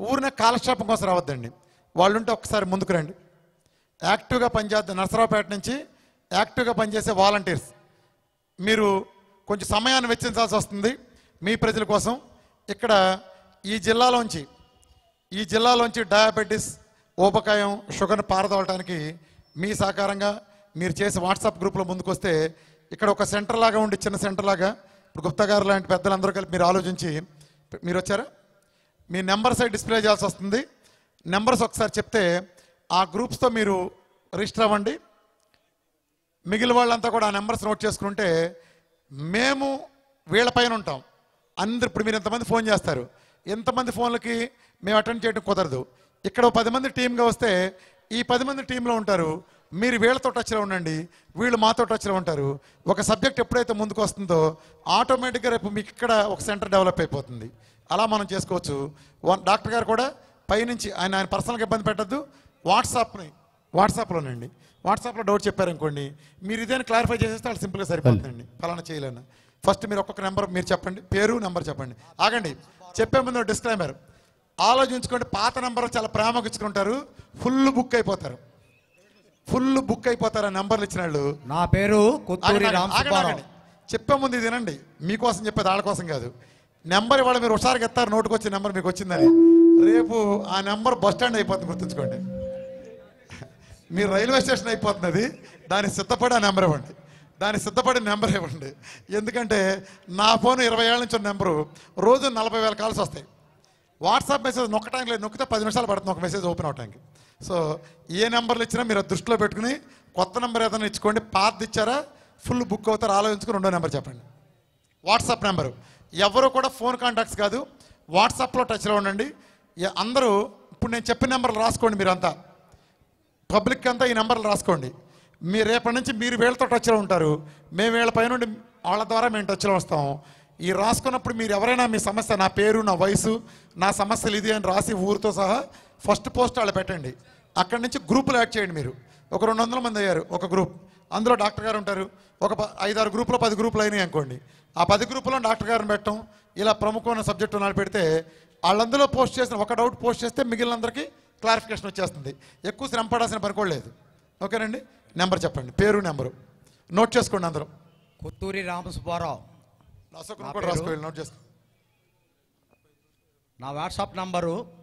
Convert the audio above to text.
ఊరినే కాలక్షేపం కోసం రావద్దండి. వాళ్ళు ఉంటే ఒక్కసారి ముందుకు రండి. యాక్టివ్గా పనిచేద్దాం. నరసరావుపేట నుంచి యాక్టివ్గా పనిచేసే వాలంటీర్స్ మీరు కొంచెం సమయాన్ని వెచ్చించాల్సి వస్తుంది మీ ప్రజల కోసం. ఇక్కడ ఈ జిల్లాలోంచి డయాబెటీస్, ఊబకాయం, షుగర్ని పారదోలటానికి మీ సహకారంగా మీరు చేసి వాట్సాప్ గ్రూప్లో ముందుకు వస్తే ఇక్కడ ఒక సెంటర్ లాగా ఉండి, చిన్న సెంటర్ లాగా, ఇప్పుడు గుప్తా గారు లాంటి పెద్దలందరూ కలిపి మీరు ఆలోచించి మీరు వచ్చారా, మీ నెంబర్స్ డిస్ప్లే చేయాల్సి వస్తుంది. నెంబర్స్ ఒకసారి చెప్తే ఆ గ్రూప్స్తో మీరు రిజిస్టర్ అవ్వండి. మిగిలిన వాళ్ళంతా కూడా ఆ నెంబర్స్ నోట్ చేసుకుంటే మేము వీళ్ళపైన ఉంటాం. అందరు ఇప్పుడు మీరు ఎంతమంది ఫోన్ చేస్తారు, ఎంతమంది ఫోన్లకి మేము అటెండ్ చేయడం కుదరదు. ఇక్కడ 10 మంది టీమ్గా వస్తే ఈ 10 మంది టీంలో ఉంటారు. మీరు వీళ్ళతో టచ్లో ఉండండి, వీళ్ళు మాతో టచ్లో ఉంటారు. ఒక సబ్జెక్ట్ ఎప్పుడైతే ముందుకు వస్తుందో ఆటోమేటిక్గా రేపు మీకు ఇక్కడ ఒక సెంటర్ డెవలప్ అయిపోతుంది. అలా మనం చేసుకోవచ్చు. డాక్టర్ గారు కూడా పైనుంచి ఆయన పర్సనల్గా ఇబ్బంది పెట్టద్దు. వాట్సాప్లోనండి. వాట్సాప్లో డౌట్ చెప్పారనుకోండి, మీరు ఇదేని క్లారిఫై చేసేస్తే వాళ్ళు సింపుల్గా సరిపోతుందండి. ఫలానా చేయలేను. ఫస్ట్ మీరు ఒక్కొక్క నెంబర్ మీరు చెప్పండి, పేరు నెంబర్ చెప్పండి. ఆగండి, చెప్పే ముందు డిస్క్లైమర్ ఆలోచించుకోండి. పాత నెంబర్ చాలా ప్రేమగా ఇచ్చుకుంటారు, ఫుల్ బుక్ అయిపోతారు ఆ నెంబర్లు ఇచ్చిన వాళ్ళు. నా పేరు కొత్తూరి రామసుబ్బారావు. చెప్పే ముందు ఇది వినండి, మీకోసం చెప్పేది వాళ్ళ కోసం కాదు. నెంబర్ ఇవాళ మీరు హుషారుగా ఎత్తారు, నోటుకు వచ్చే నెంబర్ మీకు వచ్చిందని, రేపు ఆ నెంబర్ బస్ స్టాండ్ అయిపోతుంది, గుర్తుంచుకోండి. మీరు రైల్వే స్టేషన్ అయిపోతున్నది, దానికి సిద్ధపడి ఆ నెంబర్ ఇవ్వండి, దానికి సిద్ధపడిన నెంబర్ ఇవ్వండి. ఎందుకంటే నా ఫోన్ 20 ఏళ్ళ నుంచి ఉన్న నెంబరు, రోజు 40,000 కాల్స్ వస్తాయి. వాట్సాప్ మెసేజ్ నొక్కటానికి లేదు, నొక్కితే 10 నిమిషాలు పడుతుంది ఒక మెసేజ్ ఓపెన్ అవడానికి. సో ఏ నెంబర్లు ఇచ్చినా మీరు దృష్టిలో పెట్టుకుని కొత్త నెంబర్ ఏదైనా ఇచ్చుకోండి. పాతది ఇచ్చారా ఫుల్ బుక్ అవుతారు, ఆలోచించుకుని రెండో నెంబర్ చెప్పండి. వాట్సాప్ నెంబరు ఎవరు కూడా ఫోన్ కాంటాక్ట్స్ కాదు, వాట్సాప్లో టచ్లో ఉండండి. అందరూ ఇప్పుడు నేను చెప్పిన నెంబర్లు రాసుకోండి. మీరంతా పబ్లిక్ అంతా ఈ నెంబర్లు రాసుకోండి. మీరు రేపటి నుంచి మీరు వీళ్ళతో టచ్లో ఉంటారు, మేము వీళ్ళ పైనుండి వాళ్ళ ద్వారా మేము టచ్లో వస్తాం. ఈ రాసుకున్నప్పుడు మీరు ఎవరైనా మీ సమస్య, నా పేరు, నా వయసు, నా సమస్యలు ఇది అని రాసి ఊరితో సహా ఫస్ట్ పోస్ట్ వాళ్ళు పెట్టండి. అక్కడి నుంచి గ్రూపులు యాడ్ చేయండి. మీరు ఒక 200 మంది అయ్యారు ఒక గ్రూప్, అందులో డాక్టర్ గారు ఉంటారు. ఒక 5-6 గ్రూపులో 10 గ్రూపులు అయినాయి అనుకోండి, ఆ 10 గ్రూపులో డాక్టర్ గారిని పెట్టడం, ఇలా ప్రముఖమైన సబ్జెక్టు నాడు పెడితే వాళ్ళందరూ పోస్ట్ చేసిన ఒక డౌట్ పోస్ట్ చేస్తే మిగిలినందరికీ క్లారిఫికేషన్ వచ్చేస్తుంది. ఎక్కువ శ్రమ పడాల్సిన పనుకోలేదు. ఓకేనండి, నెంబర్ చెప్పండి, పేరు నెంబరు నోట్ చేసుకోండి అందరూ. కొత్తూరి రామసుబ్బారావు. రాసుకోండి, నోట్ చేసుకో. నా వాట్సాప్ నంబరు